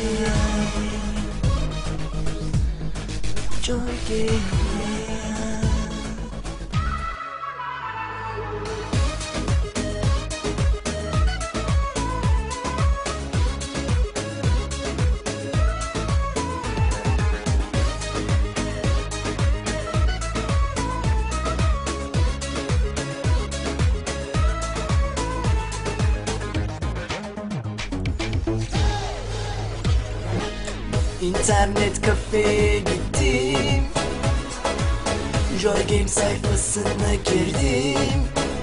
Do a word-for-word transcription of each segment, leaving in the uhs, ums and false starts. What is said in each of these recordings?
Joy game. İnternet kafeye gittim, Joy Game sayfasına girdim.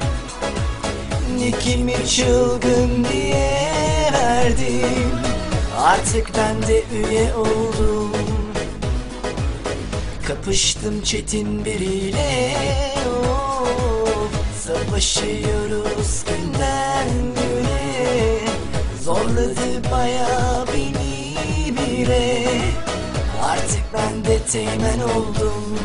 Nickimi çılgın diye verdim, artık ben de üye oldum. Kapıştım çetin biriyle, oh, savaşıyoruz günden güne. Zorladı bayağı beni bire, artık ben de teğmen oldum.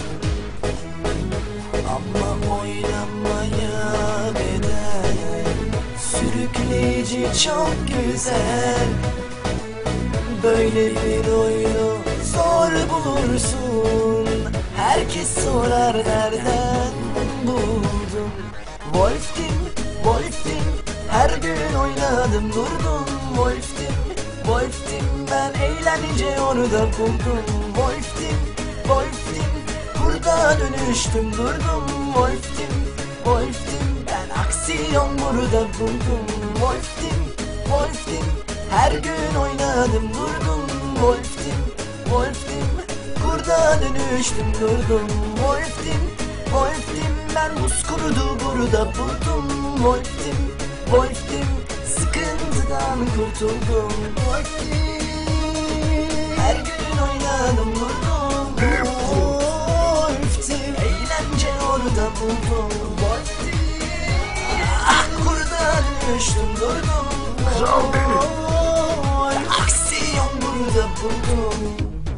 Ama oynamaya bedel, sürükleyici çok güzel. Böyle bir oyunu zor bulursun, herkes sorar nereden buldum. Wolf Team, Wolf Team, her gün oynadım durdum. Wolf Team, Wolf Team, ben eğlenince onu da buldum. Wolf Team, Wolf Team, burada dönüştüm durdum. Wolf Team, Wolf Team, ben aksiyon burada buldum. Wolf Team, Wolf Team, her gün oynadım durdum. Wolf Team, Wolf Team, burada dönüştüm durdum. Wolf Team, Wolf Team, ben buz kurudu burada buldum. Wolf Team, Wolf Team, sıkıntıdan kurtuldum. Wolf Team, her gün oynadım durdum. Wolf Team, eğlence orada buldum. Wolf Team, ah, burada dönüştüm durdum. Kral benim. Aksiyon burada buldum.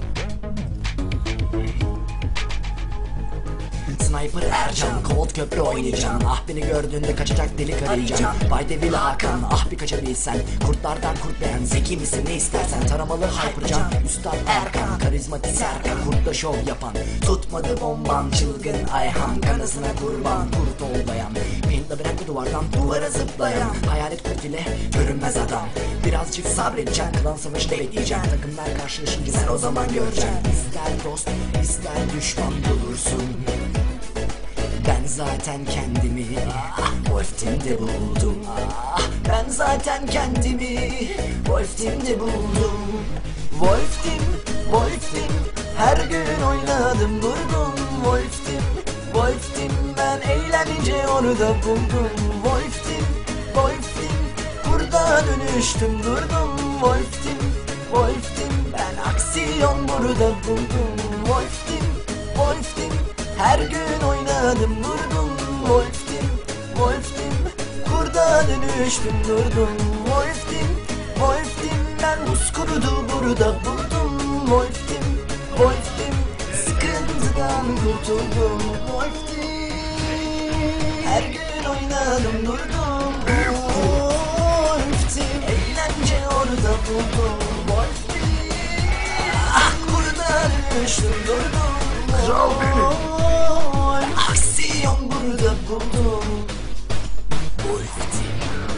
Sniper Ercan, Colt köprü oynayacağım. Ah, beni gördüğünde kaçacak delik arayacağım. Bay Devil Hakan, ah bir kaçabilsen. Kurtlardan kurt beğen, zeki misin ne istersen. Taramalı Hypercan, Üstad Erkan, karizmatik Serkan, kurtla şov yapan. Tutmadı bomban, çılgın Ayhan, kanasına kurban, kurt ol dayan. Paint'la bıraktı duvardan duvara zıplayan. Hayalet kurt ile görünmez adam. Birazcık sabredeceksin, klan savaşta bekleyeceksin. Takımlar karşılaşınca sen o zaman göreceksin. İster dost, ister düşman bulursun. Ben zaten kendimi ah, Wolf Team'de buldum. Ah, ben zaten kendimi Wolf Team'de buldum. Wolf Team, Wolf Team, her gün oynadım durdum. Wolf Team, Wolf Team, ben eğlenince onu da buldum. Wolf Team, Wolf Team, burada dönüştüm durdum. Wolf Team, Wolf Team, ben aksiyon burada buldum. Wolf Team, Wolf Team, her gün oynadım durdum. Wolf Team, Wolf Team, kurda dönüştüm durdum. Wolf Team, Wolf Team, ben buz kurudu burada buldum. Wolf Team, Wolf Team, sıkıntıdan kurtuldum. Wolf Team, her gün oynadım durdum. Wolf Team, eğlence orada buldum. Wolf Team, ah, kurda dönüştüm durdum. Kral benim. Aksiyon burada buldum. Wolf Team,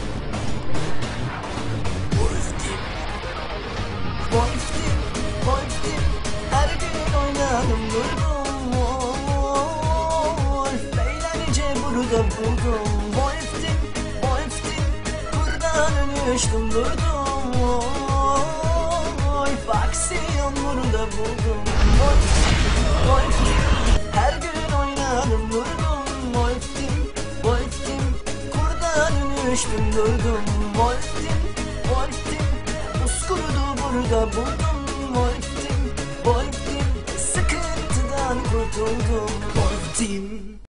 Wolf Team, Wolf Team, Wolf Team, her gün oynadım durdum. Wolf, eğlence burada buldum. Wolf Team, Wolf Team, burada dönüştüm durdum. Wolf, aksiyon burada buldum. Wolf Team, Wolf Team, her gün oynadım durdum. Wolf Team, Wolf Team, kurda dönüştüm durdum. Wolf Team, Wolf Team, buz kurudu burada buldum. Wolf Team, Wolf Team, sıkıntıdan kurtuldum. Wolf Team.